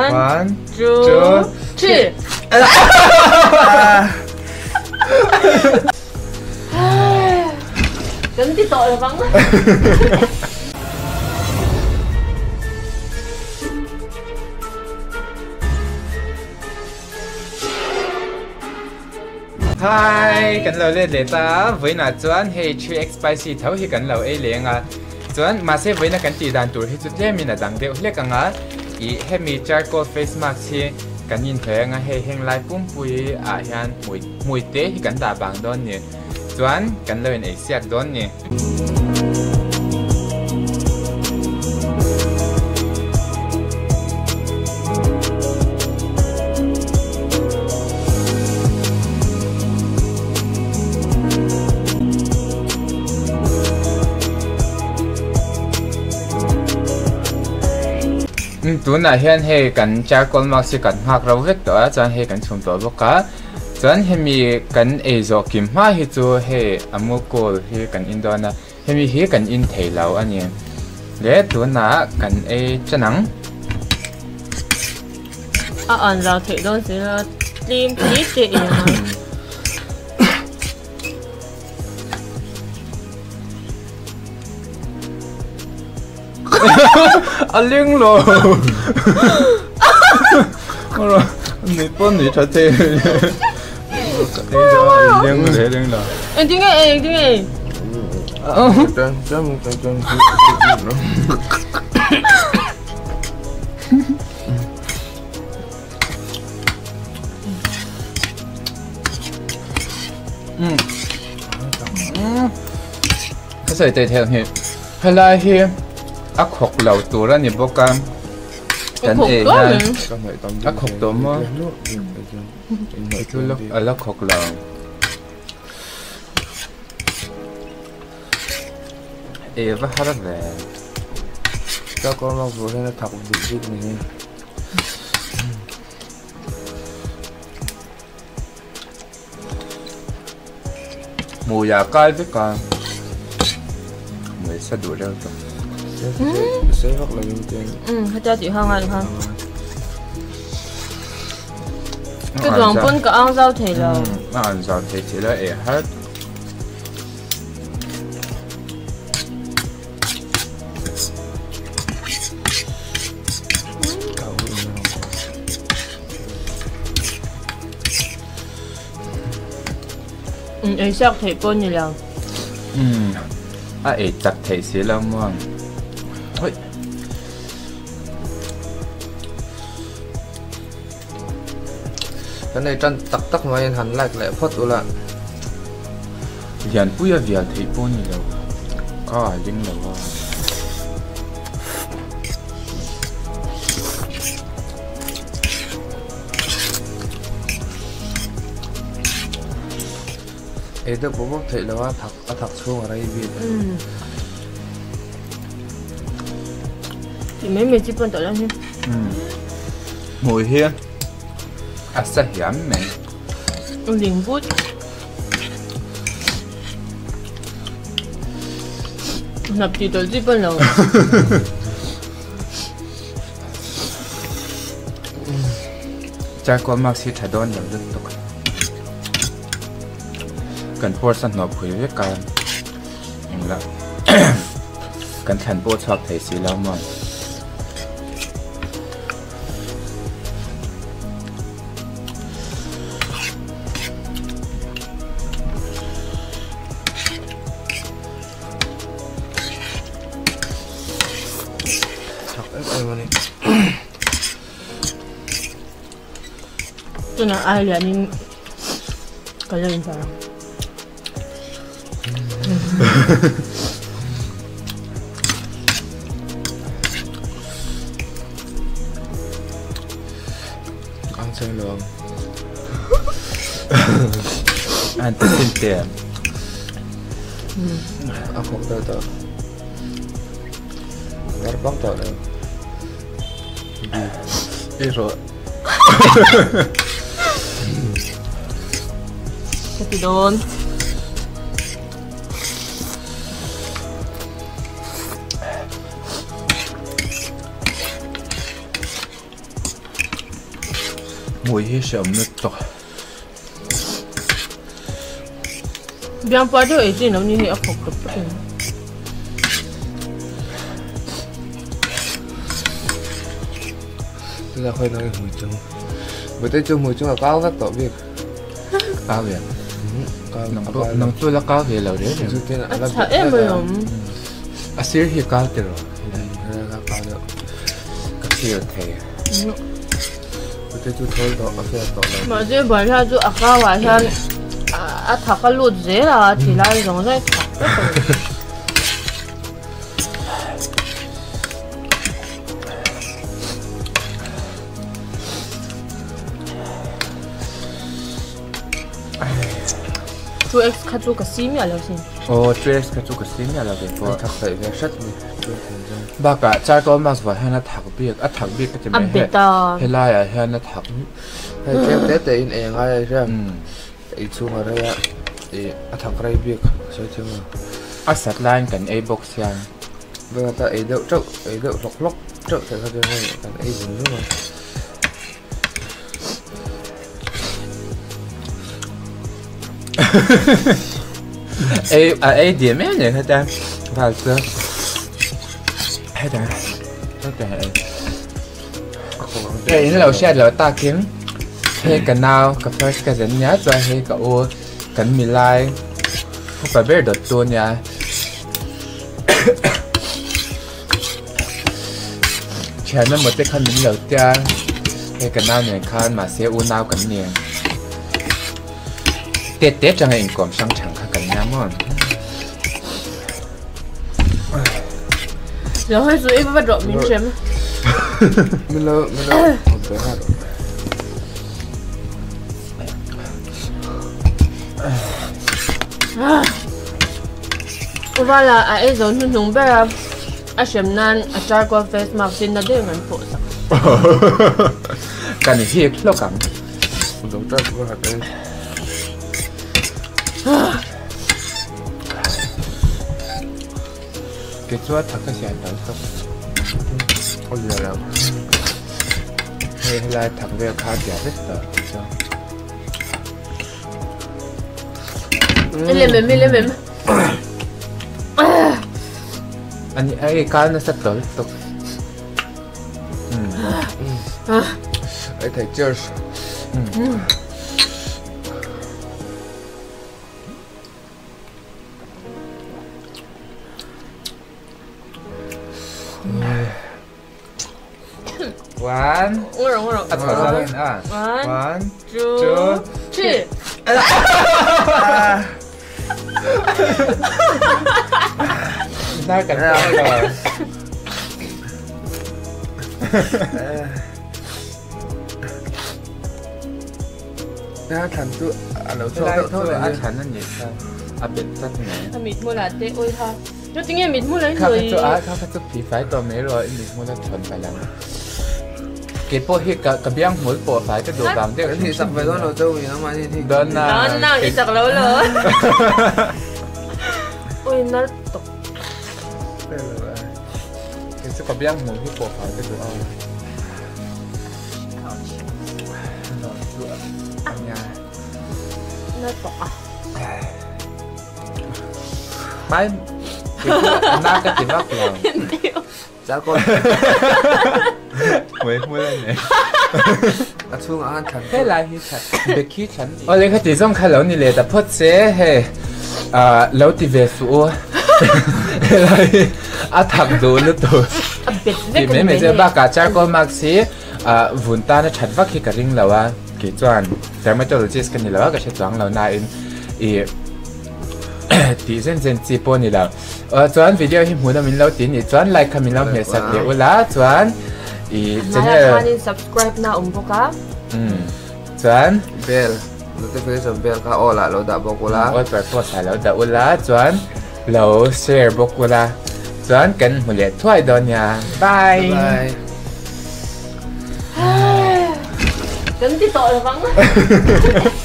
One, two, three. Ganti tội là vắng. Hi, cảnh lầu lên để ta với nà chuan hey 3x spicy thấu hi cảnh lầu ấy liền à chuan mà sẽ với nà cảnh chỉ đàn tuổi hi chút lẽ mình là đằng đeo lẽ càng á ý hết mi charcoal face mask hi cảnh nhìn thấy ngà hey heng lai pum pui à hian mùi té hi cảnh đà bằng đón nè chuan cảnh lầu này siết đón nè tuần này hiện hay cảnh charcoal mask sẽ cảnh hắc rau vết đó cho hay cảnh chung tổ bốc cá cho nên mi cảnh ấy do kim hoa hi cho hay amukol hi cảnh Indo na hay mi hi cảnh in thấy lâu anh em để tuần nào cảnh ấy cho nắng anh rau thấy đó sẽ là tim tí chị mà anh liêng rồi, rồi, nít bún nít chả thế, liêng rồi. Em tiếng nghe. Cái sợi tê theo hiện, hay là hiện ác học lẩu tủ ra nhiều bốc cam cảnh ấy nha ác học tôm á chú lúc ở lớp học lẩu ê và hát về cho con lo vừa lên thọc vị trí này mùi già cay với con người sẽ đuổi đâu rồi sẽ rất là nghiêm trang. Cho chị Hân ăn được không? Cái đoàn bún có ăn rau thì là nó ăn rau thì chỉ là hết ấy sắc thì bún như là ấy chặt thì xí lắm mà thôi cái này chân tắc mà hành lại lại phốt là hiện bây giờ thì bún như là có dính là ấy đó bố thấy là thằng xuống ở đây bị thì mấy chỉ bún tỏi lên chứ mùi hiên sẽ hiếm mẹ liền bút nạp chỉ tỏi chỉ bún rồi charcoal mask thay đổi nhiều rất tốt cần portion nó phơi với cái là cần thành bộ chọc thấy xí lắm mà tôi nói ai là nhưng cái gì sao ăn xay lường ăn tự tin tiền ăn không tới tờ rất bóc tờ này đi rồi cái đồn mùi hi sớm nước to biang pa jo ezi no ni a phok to pa tức là khoai nói mùi chung với tới chung mùi chung là cao các tổ việc cao vậy cao nông tôi là cao về lâu đấy chút thế là a cha em rồi à xíu hi cao từ rồi cao được các xíu thế với tới chút thôi đó sẽ tổ này mà je ba ha jo a ka wa ha a tha ka lut je la thì lai rong lai chú X khát chú cái xí mẹ lâu xin. Ồ, chú X khát chú cái xí mẹ lâu vậy cô. thật phải về sắt này. Bà cả cha con mà vừa hay là thằng biết cái gì mà hay là hay là thằng. Hay cái tết thì anh ngay ra. Ít xuống ở đây á. Thì thằng cái biết sao chứ mà. Sát line cần A box yang. Bây giờ ta ấy đậu lóc trậu thì sao đây cần A dùng nữa mà. A điểm ấy nhỉ ta vào chưa hay ta có thể cái này là xe là ta kiếm hay cái nào cái first cái dẫn nhá rồi hay cái ô cái mi lai không phải biết được tôi nha chả nên một cái khăn mình đầu tiên hay cái nào này khăn mà sẽ u nào cái này Tết chẳng hạn còn sang chẳng khác cảnh nhám mòn rồi hơi rủi với độ mình xem mình lỡ không tới hạt và là ai giống như chúng bây giờ à xem nan à trái qua face mask xin là để ngắn phụ sao cái này thiệt lâu cắm giống trái qua hạt đấy cái chuột thật cái xe tới không ôi giờ đâu hay là thằng về khá giả rất là cho lên mềm anh ấy cái nó sẽ tới tục ấy thầy cheers One, One, two, three. Ra cảnh rồi. Đã thành tu lẩu Lại chua thôi thôi ăn thành nó nhỉ sao? À biệt rất nhỉ. À mịt mua latte ôi ha. Nó tiếng nghe mịt mua lấy Khác người. chỗ khác chỗ phí phải tao mấy rồi mịt mua là thuần phải làm. Cái bộ hit cái biang mũi bộ phải cái đồ làm đấy thì sắp về đó lẩu trâu thì nó mà thì đơn Đó nào đi sặc lẩu lẩu. Ôi nó tục. Cái số cái biang mũi bộ phải cái đồ ăn. Nó tục à. Mai na cái tiếng bác lòng giá con mới mua lên này à xuống ăn thành thế là hi thật bị khí chắn ở đây cái tiếng trong khai lâu này là tập phật sẽ hay lâu thì về số lại thằng đồ nữa thôi thì mấy mấy giờ bác cả cha con mặc xí vốn ta nó chặt vác khi cả riêng lâu à cái chuyệnแต่ไม่ตัวจีสกันนี่แล้วก็ใช้ตัวเราหน้าอินที่เส้นจีปนี่แล้วส่วนวิดีโอที่หัวเราตีนี่ส่วนไลค์คำเราเห็นสักเดียวละส่วนจะเนี่ยsubscribe นะพวกครับส่วน bell notification bell ก็อ๋อละเราดับบอกกูละโอ้ตัวตัวใส่แล้วดับละส่วนเราแชร์บอกกูละส่วนกันหัวเล็ดถ้วยดอนยาบาย Ganti to là vắng